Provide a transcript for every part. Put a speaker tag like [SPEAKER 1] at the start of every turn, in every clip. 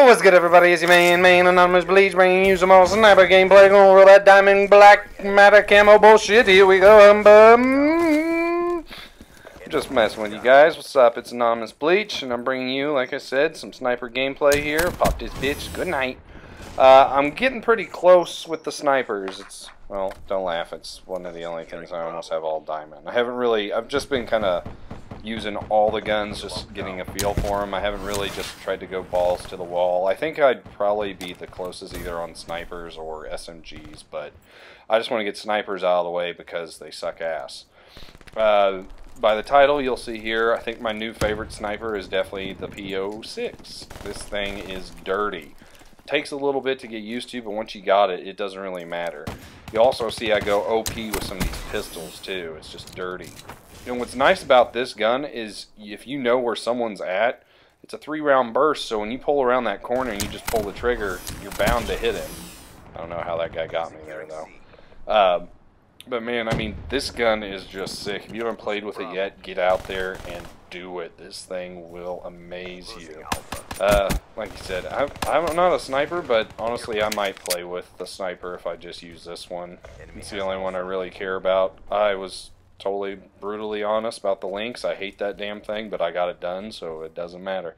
[SPEAKER 1] What's good, everybody? It's your main AnonymousBleach, bringing you some more sniper gameplay. Gonna roll that diamond black matter camo bullshit. Here we go. Just messing with you guys. What's up? It's AnonymousBleach, and I'm bringing you, like I said, some sniper gameplay here. Pop this bitch. Good night. I'm getting pretty close with the snipers. It's, well, don't laugh. It's one of the only things I almost have all diamond. I've just been kind of using all the guns, just getting a feel for them. I haven't really just tried to go balls to the wall. I think I'd probably be the closest either on snipers or SMGs, but I just want to get snipers out of the way because they suck ass. By the title, you'll see here, I think my new favorite sniper is definitely the P-06. This thing is dirty. It takes a little bit to get used to, but once you got it, it doesn't really matter. You also see I go OP with some of these pistols too. It's just dirty. And what's nice about this gun is if you know where someone's at, it's a 3-round burst, so when you pull around that corner and you just pull the trigger, you're bound to hit him. I don't know how that guy got me there, though. But man, I mean, this gun is just sick. If you haven't played with it yet, get out there and do it. This thing will amaze you. Like you said, I'm not a sniper, but honestly, I might play with the sniper if I just use this one. It's the only one I really care about. I was totally brutally honest about the links. I hate that damn thing, but I got it done, so it doesn't matter.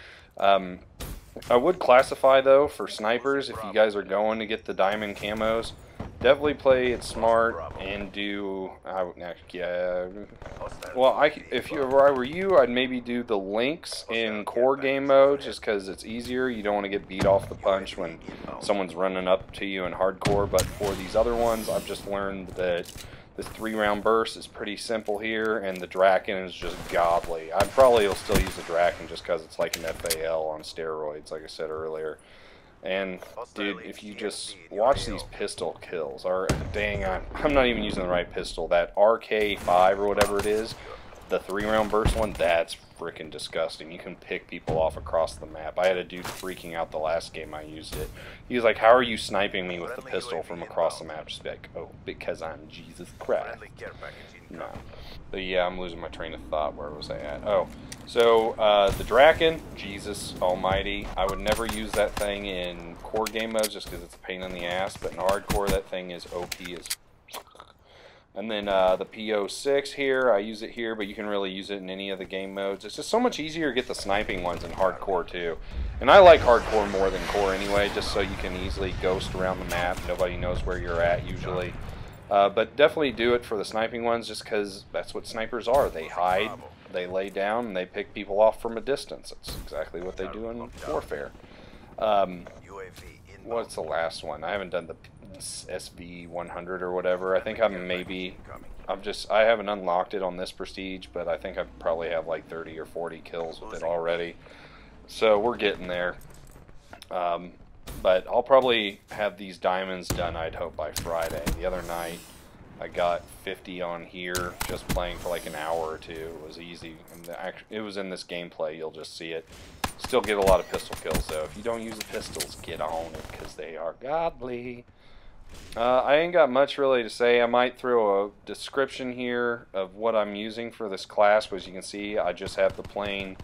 [SPEAKER 1] I would classify, though, for snipers, if you guys are going to get the diamond camos, definitely play it smart and do, if I were you, I'd maybe do the links in core game mode, just because it's easier. You don't want to get beat off the punch when someone's running up to you in hardcore, but for these other ones, I've just learned that this 3-round burst is pretty simple here, and the Draken is just godly. I probably will still use the Draken just because it's like an FAL on steroids, like I said earlier. And, dude, if you just watch these pistol kills, or, dang, I'm not even using the right pistol. That RK5 or whatever it is, the 3-round burst one, that's freaking disgusting. You can pick people off across the map. I had a dude freaking out the last game I used it. He was like, how are you sniping me with the pistol from across the map? Just like, oh, because I'm Jesus Christ. No. But yeah, I'm losing my train of thought. Where was I at? Oh, so the Draken, Jesus almighty. I would never use that thing in core game modes just because it's a pain in the ass, but in hardcore that thing is OP as. And then the P-06 here, I use it here, but you can really use it in any of the game modes. It's just so much easier to get the sniping ones in hardcore too. And I like hardcore more than core anyway, just so you can easily ghost around the map. Nobody knows where you're at usually. But definitely do it for the sniping ones just because that's what snipers are. They hide, they lay down, and they pick people off from a distance. That's exactly what they do in warfare. What's the last one? I haven't done the SV100 or whatever. I think I haven't unlocked it on this prestige, but I think I probably have like 30 or 40 kills with it already. So we're getting there. But I'll probably have these diamonds done, I'd hope, by Friday. The other night I got 50 on here just playing for like an hour or two. It was easy. And it was in this gameplay, you'll just see it. Still get a lot of pistol kills though. If you don't use the pistols, get on it because they are godly. I ain't got much really to say. I might throw a description here of what I'm using for this class. As you can see, I just have the plain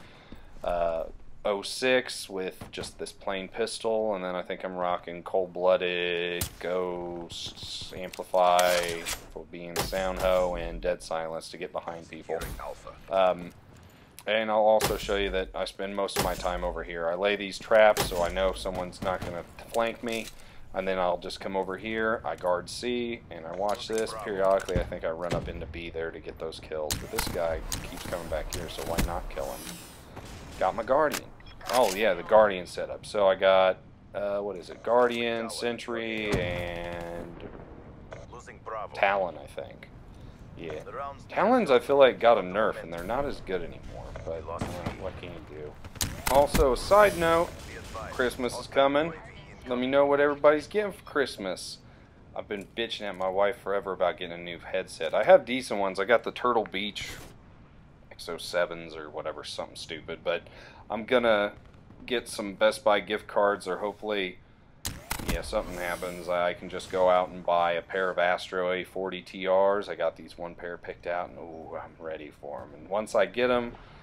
[SPEAKER 1] 06 with just this plain pistol, and then I think I'm rocking cold-blooded, ghost, amplify for being sound hoe, and dead silence to get behind people. And I'll also show you that I spend most of my time over here. I lay these traps so I know someone's not going to flank me. And then I'll just come over here, I guard C, and I watch this. Periodically, I think I run up into B there to get those kills. But this guy keeps coming back here, so why not kill him? Got my Guardian. Oh, yeah, the Guardian setup. So I got, what is it? Guardian, Sentry, and Talon, I think. Yeah. Talons, I feel like, got a nerf, and they're not as good anymore. But what can you do? Also, a side note, Christmas is coming. Let me know what everybody's getting for Christmas. I've been bitching at my wife forever about getting a new headset. I have decent ones. I got the Turtle Beach XOSevens or whatever, something stupid. But I'm going to get some Best Buy gift cards, or hopefully, yeah, something happens. I can just go out and buy a pair of Astro A40 TRs. I got these one pair picked out, and ooh, I'm ready for them. And once I get them,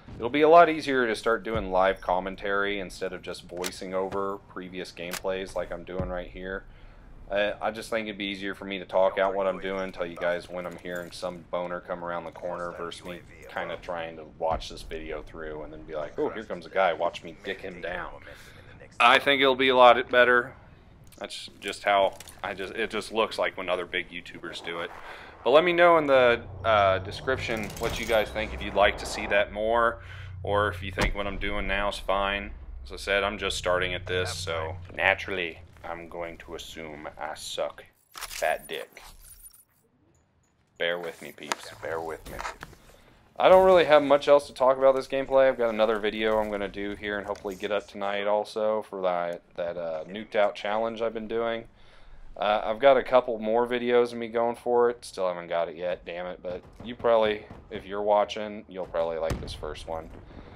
[SPEAKER 1] It'll be a lot easier to start doing live commentary instead of just voicing over previous gameplays like I'm doing right here. I just think it'd be easier for me to talk out what I'm doing, tell you guys when I'm hearing some boner come around the corner versus me kind of trying to watch this video through and then be like, oh, here comes a guy, watch me dick him down. I think it'll be a lot better. That's just how it just looks like when other big YouTubers do it. But let me know in the description what you guys think, if you'd like to see that more, or if you think what I'm doing now is fine. As I said, I'm just starting at this, so naturally I'm going to assume I suck fat dick. Bear with me, peeps. Bear with me. I don't really have much else to talk about this gameplay. I've got another video I'm going to do here and hopefully get up tonight also for that nuked out challenge I've been doing. I've got a couple more videos of me going for it. Still haven't got it yet, damn it. But you probably, if you're watching, you'll probably like this first one.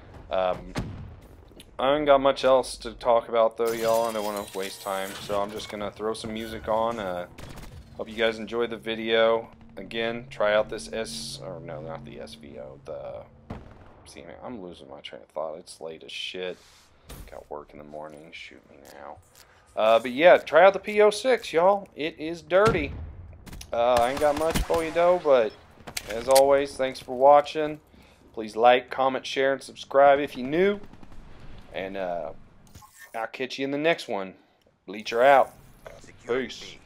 [SPEAKER 1] I haven't got much else to talk about though, y'all. I don't want to waste time, so I'm just gonna throw some music on. Hope you guys enjoyed the video. Again, try out this no, not the SVO. See, I'm losing my train of thought. It's late as shit. Got work in the morning. Shoot me now. But yeah, try out the P-06, y'all. It is dirty. I ain't got much for you though, but as always, thanks for watching. Please like, comment, share, and subscribe if you're new. And I'll catch you in the next one. Bleacher out. Peace.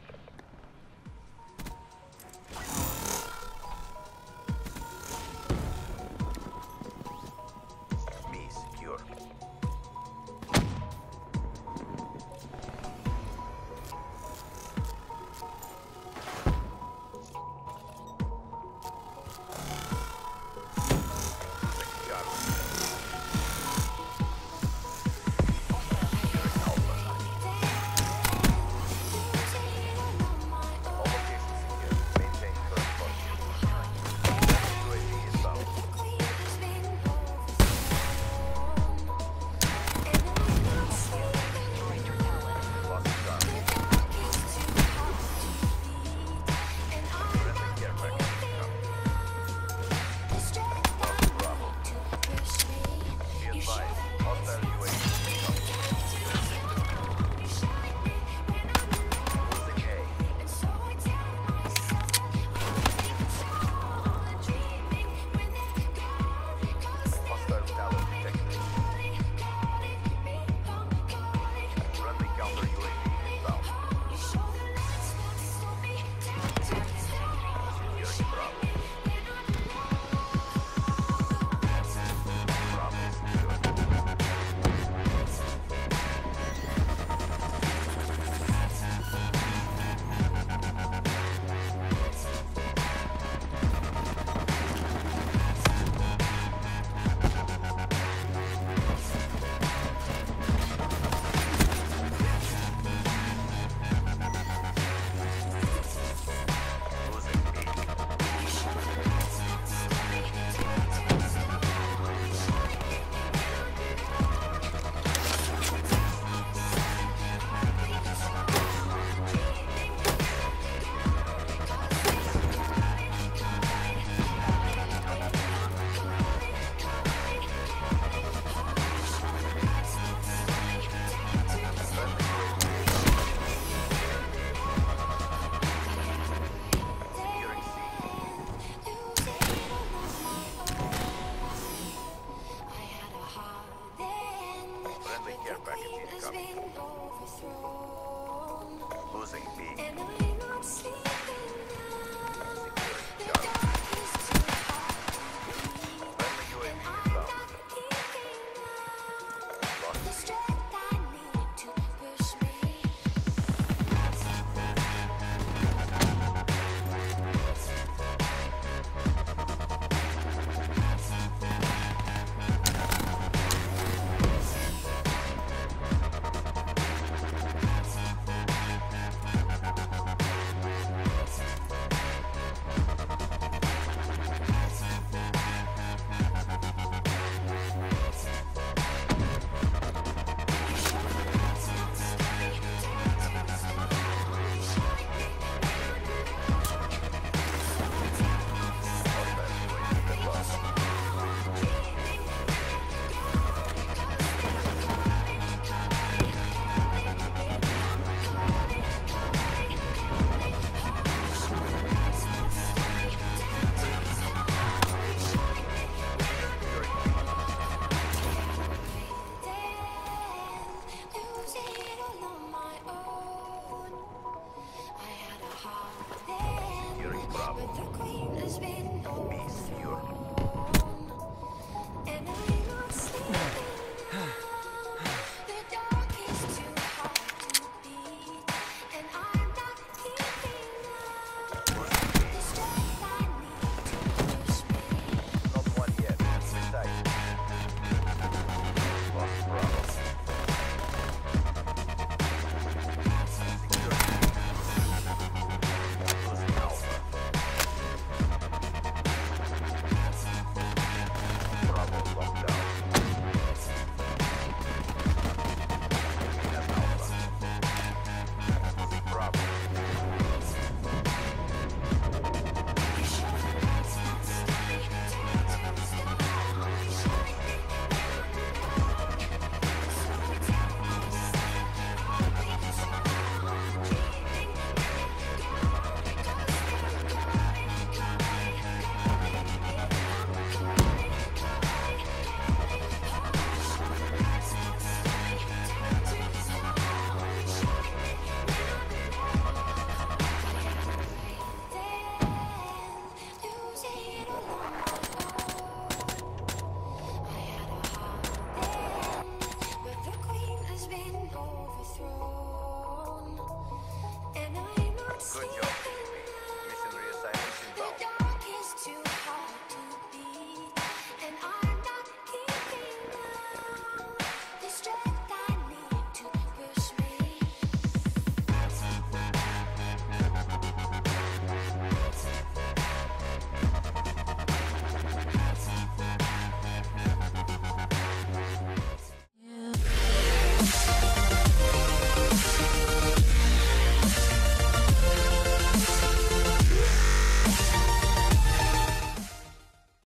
[SPEAKER 2] But the queen has been overthrown.